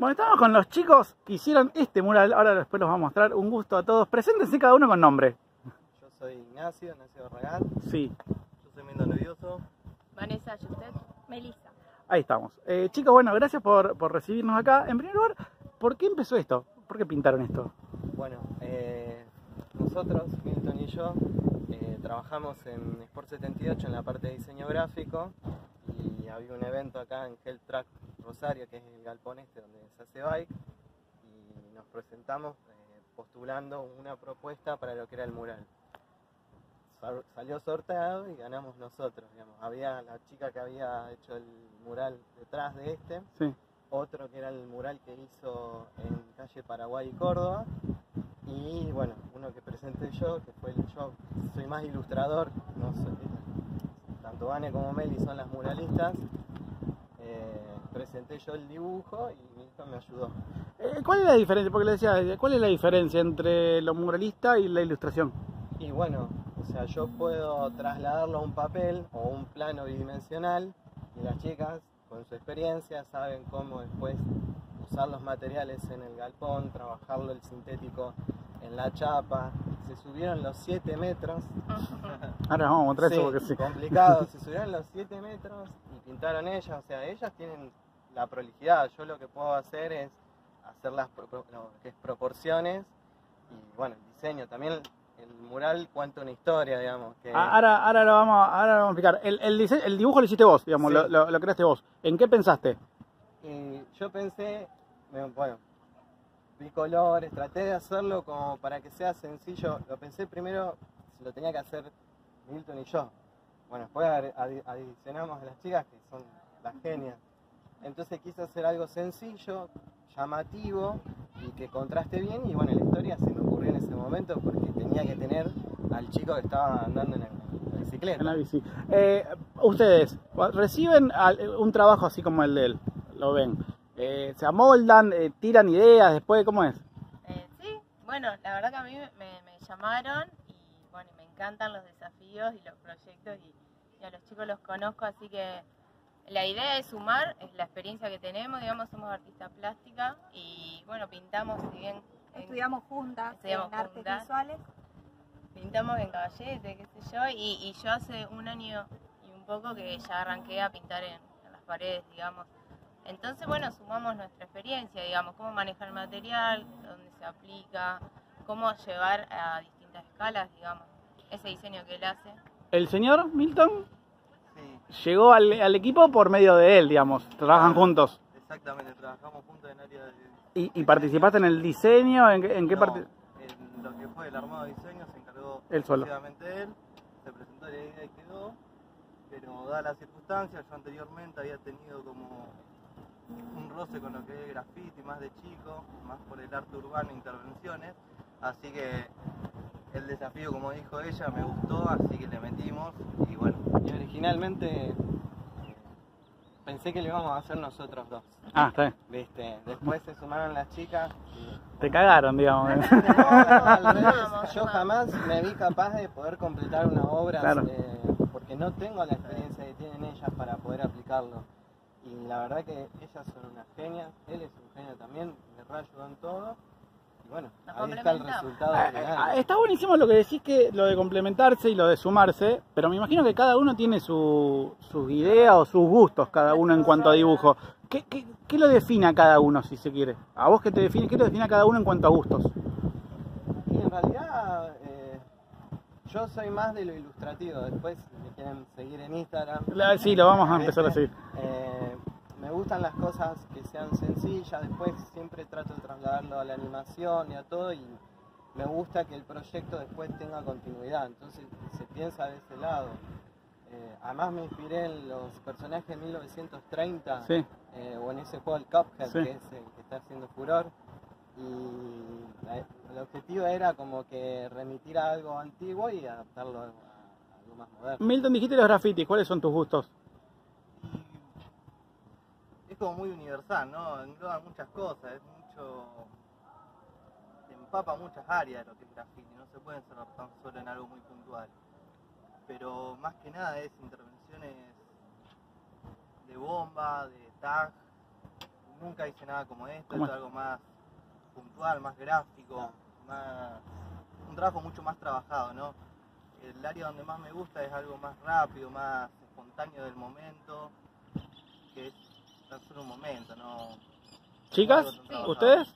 Bueno, estamos con los chicos que hicieron este mural, ahora después los vamos a mostrar. Un gusto a todos. Preséntense cada uno con nombre. Yo soy Ignacio Barragán. Sí. Yo soy Mendo Nervioso. Vanessa, Yusef, Melissa. Ahí estamos. Chicos, bueno, gracias por recibirnos acá. En primer lugar, ¿por qué empezó esto? ¿Por qué pintaron esto? Bueno, nosotros, Milton y yo, trabajamos en Sport 78 en la parte de diseño gráfico y había un evento acá en Hell Track Rosario, que es el galpón este donde se hace bike, y nos presentamos postulando una propuesta para lo que era el mural. Salió sorteado y ganamos nosotros, digamos. Había la chica que había hecho el mural detrás de este, Sí. otro que era el mural que hizo en calle Paraguay y Córdoba, y bueno, uno que presenté yo, que fue yo soy más ilustrador, no sé, tanto Vane como Meli son las muralistas. Presenté yo el dibujo y Milton me ayudó. ¿Cuál es la diferencia? Porque le decía, ¿cuál es la diferencia entre lo muralista y la ilustración? Y bueno, o sea, yo puedo trasladarlo a un papel o un plano bidimensional y las chicas, con su experiencia, saben cómo después usar los materiales en el galpón, trabajarlo el sintético en la chapa. Se subieron los 7 metros. Ahora vamos a mostrar eso Sí, porque sí. complicado. Se subieron los 7 metros y pintaron ellas. O sea, ellas tienen la prolijidad. Yo lo que puedo hacer es hacer las proporciones y bueno, el diseño. También el mural cuenta una historia, digamos. Que... Ahora lo vamos a explicar. El dibujo lo hiciste vos, digamos, Sí. lo creaste vos. ¿En qué pensaste? Y yo pensé, bueno, vi colores, traté de hacerlo como para que sea sencillo. Lo pensé primero, si lo tenía que hacer Milton y yo. Bueno, después adicionamos a las chicas que son las genias. Entonces quise hacer algo sencillo, llamativo y que contraste bien. Y bueno, la historia se me ocurrió en ese momento porque tenía que tener al chico que estaba andando en la bicicleta. En la bici. Ustedes reciben un trabajo así como el de él, lo ven. Se amoldan, tiran ideas, después, ¿cómo es? Sí, bueno, la verdad que a mí me llamaron y bueno, me encantan los desafíos y los proyectos y a los chicos los conozco, así que la idea es sumar, es la experiencia que tenemos, digamos, somos artistas plásticas y bueno, pintamos, si bien Estudiamos juntas Estudiamos en artes juntas. visuales. pintamos en Caballete, qué sé yo, y yo hace un año y un poco que ya arranqué a pintar en las paredes, digamos. Entonces, bueno, sumamos nuestra experiencia, digamos, cómo manejar el material, dónde se aplica, cómo llevar a distintas escalas, digamos, ese diseño que él hace. El señor Milton Sí, llegó al equipo por medio de él, digamos. Trabajan juntos. exactamente, trabajamos juntos en área de... ¿Y participaste en el diseño? ¿En qué No, parte? en lo que fue el armado de diseño se encargó Él solo. exclusivamente él, se presentó la idea y quedó, pero dadas las circunstancias, yo anteriormente había tenido como un roce con lo que es graffiti, más de chico, más por el arte urbano, intervenciones, así que el desafío, como dijo ella, me gustó, así que le metimos, y bueno, y originalmente pensé que lo íbamos a hacer nosotros dos. Ah, está bien. ¿Viste? Después se sumaron las chicas y... Te cagaron, digamos. No, al revés. Yo jamás me vi capaz de poder completar una obra, Claro. porque no tengo la experiencia que tienen ellas para poder aplicarlo. Y la verdad que ellas son unas genias, él es un genio también, me reayudó en todo. Y bueno, Nos ahí está el complementamos. resultado final. Está buenísimo lo que decís, que lo de complementarse y lo de sumarse, pero me imagino que cada uno tiene sus ideas o sus gustos, cada uno en cuanto a dibujo. ¿Qué lo define a cada uno, si se quiere? ¿A vos qué lo define a cada uno en cuanto a gustos? Y en realidad yo soy más de lo ilustrativo, después si me quieren seguir en Instagram. Sí, lo vamos a empezar a seguir. Me gustan las cosas que sean sencillas, después siempre trato de trasladarlo a la animación y a todo, y me gusta que el proyecto después tenga continuidad, entonces se piensa de ese lado. Además me inspiré en los personajes de 1930, Sí. o en ese juego el Cuphead, Sí. que es el que está haciendo furor, y el objetivo era como que remitir a algo antiguo y adaptarlo a algo más moderno. Milton, dijiste los grafitis, ¿cuáles son tus gustos? Es como muy universal, ¿no? Engloba muchas cosas, es mucho... se empapa muchas áreas de lo que es graffiti, no se puede encerrar tan solo en algo muy puntual. Pero más que nada es intervenciones de bomba, de tag, nunca hice nada como esto, ¿Cómo es algo más puntual, más gráfico, un trabajo mucho más trabajado, ¿no? El área donde más me gusta es algo más rápido, más espontáneo del momento, que es tan solo un momento, ¿no? Chicas, Algo tan trabajado. ¿ustedes?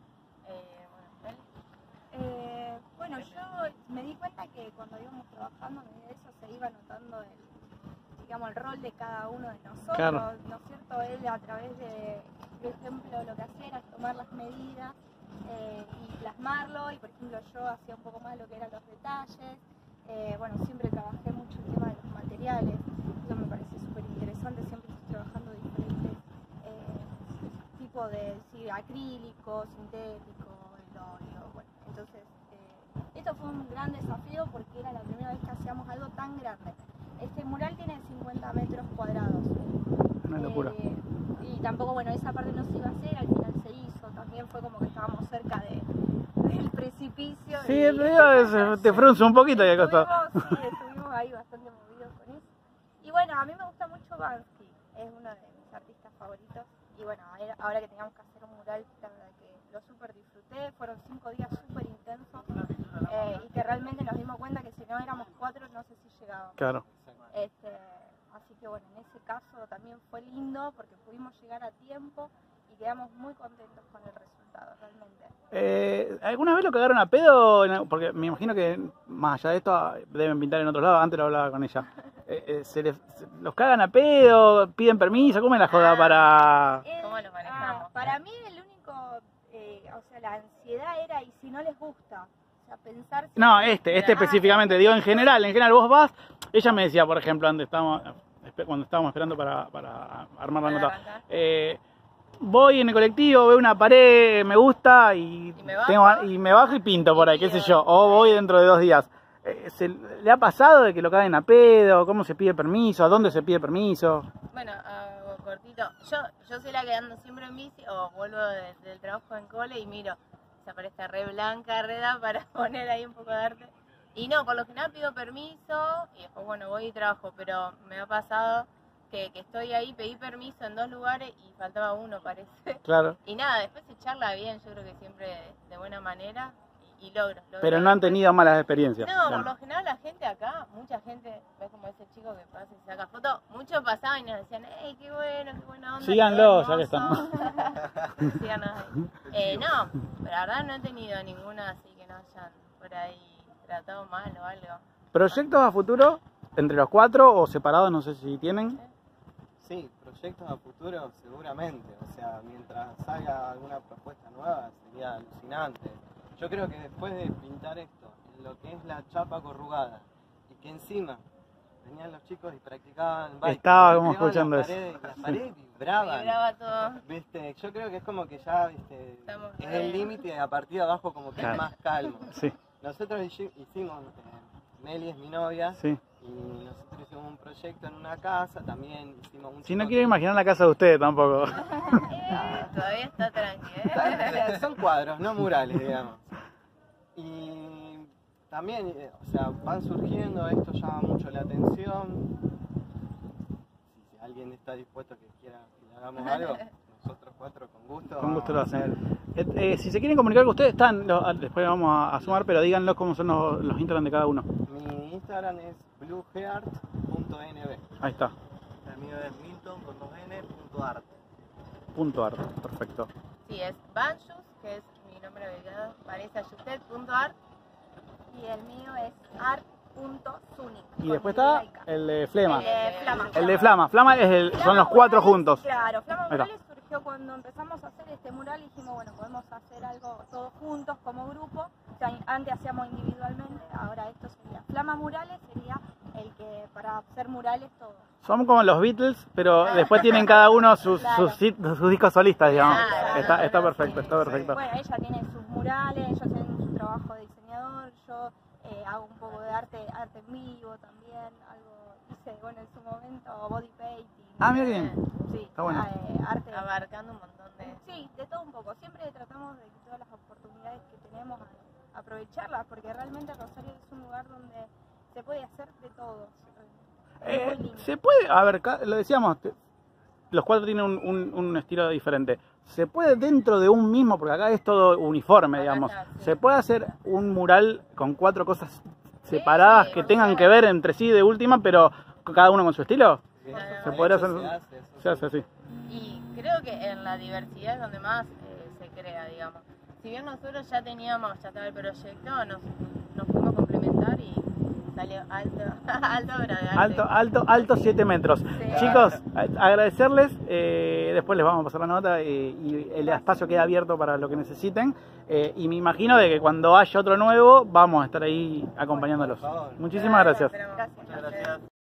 Bueno, yo me di cuenta que cuando íbamos trabajando, a medida de eso se iba notando el rol de cada uno de nosotros, Claro. ¿no es cierto? Él a través de, por ejemplo, lo que hacía era tomar las medidas y plasmarlo, y por ejemplo yo hacía un poco más lo que eran los detalles. Bueno, siempre trabajé mucho el tema de los materiales, eso me parece súper interesante, siempre estoy trabajando diferentes tipos de acrílico, sintético, el óleo, bueno, entonces esto fue un gran desafío porque era la primera vez que hacíamos algo tan grande. Este mural tiene 50 metros cuadrados. Una locura. Y tampoco, bueno, esa parte no se iba a hacer, al final se hizo, también fue como que estábamos cerca del precipicio. Sí, y el río te frunce un poquito y al costado. estuvimos ahí bastante movidos con eso. Y bueno, a mí me gusta mucho Banksy, es uno de mis artistas favoritos. Y bueno, ahora que teníamos que hacer un mural, la verdad que lo súper disfruté, fueron 5 días súper intensos y que realmente nos dimos cuenta que si no éramos 4 no sé si llegábamos. Claro. Así que bueno, en ese caso también fue lindo porque pudimos llegar a tiempo y quedamos muy contentos con el resultado, realmente. ¿Alguna vez lo cagaron a pedo? Porque me imagino que más allá de esto deben pintar en otros lados, antes lo hablaba con ella. ¿Los cagan a pedo? ¿Piden permiso? ¿Cómo es la joda para...? ¿Cómo lo manejamos? Para mí el único, o sea, la ansiedad era, ¿y si no les gusta? O sea, pensar... Si No, este específicamente, digo en general vos vas, ella me decía, por ejemplo, cuando estábamos esperando para armar la nota, arrancar. voy en el colectivo, veo una pared, me gusta y me bajo y pinto por ahí, qué sé yo, o voy dentro de 2 días. ¿Le ha pasado de que lo caguen a pedo? ¿Cómo se pide permiso? ¿A dónde se pide permiso? Bueno, hago cortito. Yo soy la que ando siempre en bici o vuelvo del trabajo en cole y miro, esa pared está re blanca, re da para poner ahí un poco de arte. Y no, por lo general pido permiso y después, bueno, voy y trabajo, pero me ha pasado que estoy ahí, pedí permiso en 2 lugares y faltaba uno, parece. Claro. Y nada, después se charla bien, yo creo que siempre de buena manera y logro. Pero no han tenido malas experiencias. No, por lo general la gente acá, mucha gente, ves como ese chico que pasa y se saca fotos, muchos pasaban y nos decían, ¡ey, qué buena onda! Síganlo, qué ya que hermoso". Síganos ahí. No, pero la verdad no he tenido ninguna así que nos hayan por ahí tratado mal o algo. ¿Proyectos a futuro entre los 4 o separados? No sé si tienen. Sí, proyectos a futuro seguramente, o sea, mientras salga alguna propuesta nueva sería alucinante. Yo creo que después de pintar esto, en lo que es la chapa corrugada, y que encima venían los chicos y practicaban bike, Estaba como golpeaban escuchando las eso. paredes, y las paredes vibraban. Vibraba todo. ¿Viste? Yo creo que es como que ya Estamos es re- el límite y a partir de abajo como que Claro. es más calmo. Sí, Nosotros hicimos, Nelly es mi novia, sí. y nosotros hicimos un proyecto en una casa, también hicimos un Si no quiero imaginar la casa de ustedes tampoco. Todavía está tranqui, Son cuadros, no murales, digamos. Y también, o sea, van surgiendo, esto llama mucho la atención. Si alguien está dispuesto a que quiera que le hagamos algo, nosotros 4 con gusto. Con gusto lo vamos a hacer. hacen. Si se quieren comunicar con ustedes, están, después vamos a sumar, pero díganlos cómo son los Instagram de cada uno. Mi Instagram es blueheart.nb. Ahí está, El mío es milton.art. .art, perfecto. Sí, es Banjus, que es mi nombre abreviado, vanessayutet.art. Y el mío es art.zunic. Y después está el de Flema. Flama. El de Flama. Flama son los 4 Murales, juntos. Claro, Flama Ahí está. Murales surgió cuando empezamos a hacer este mural y dijimos, bueno, podemos hacer algo todos juntos como grupo. O sea, antes hacíamos individualmente, ahora esto sería Flama Murales, sería el que para hacer murales todos. Son como los Beatles, pero después tienen cada uno sus discos solistas, digamos. Claro, Está perfecto, está perfecto. Bueno, ella tiene sus murales, ellos tienen su trabajo de diseñador, yo hago un poco de arte en vivo también, algo hice, bueno, en su momento body painting. Ah, mira bien. Sí, Está bueno. arte. Abarcando un montón de... Sí, de todo un poco. Siempre tratamos de que todas las oportunidades que tenemos aprovecharlas, porque realmente Rosario es un lugar donde se puede hacer de todo. Es muy lindo. Se puede, a ver, lo decíamos, los 4 tienen un estilo diferente. ¿se puede dentro de un mismo, porque acá es todo uniforme, Acá digamos, está, sí. ¿se puede hacer un mural con 4 cosas separadas que o tengan sea, que ver entre sí de última, pero cada uno con su estilo? Sí, ¿Se de podría hecho, hacer? eso Se hace así. Y creo que en la diversidad es donde más se crea, digamos. Si bien nosotros ya estaba el proyecto, nos fuimos a complementar y salió alto, alto obra de arte. Alto 7 metros. Sí. Chicos, agradecerles, después les vamos a pasar la nota y el espacio queda abierto para lo que necesiten. Y me imagino de que cuando haya otro nuevo, vamos a estar ahí acompañándolos. Por favor. Muchísimas gracias. Esperamos. Gracias. Muchas gracias.